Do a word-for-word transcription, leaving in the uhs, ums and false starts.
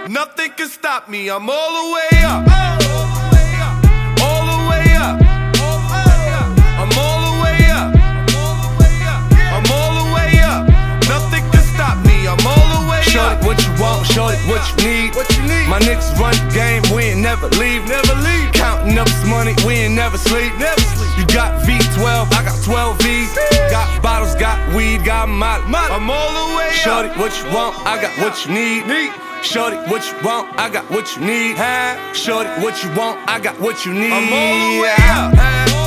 Nothing can stop me, I'm all the way up. All the way up. I'm all the way up. I'm all the way up. Nothing can stop me, I'm all the way up. Shorty, what you want, shorty, what you need. What you need? My niggas run the game, we ain't never leave. Never leave. Counting up this money, we ain't never sleep. Never sleep. You got V twelve, I got twelve V's. Got bottles, got weed, got molly. I'm all the way up. Shorty, what you want, I got what you need. Need. Shorty, what you want, I got what you need. Huh? Shorty, what you want, I got what you need. I'm all the way up.